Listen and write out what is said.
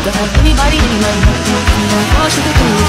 Don't have anybody anyway. All she could do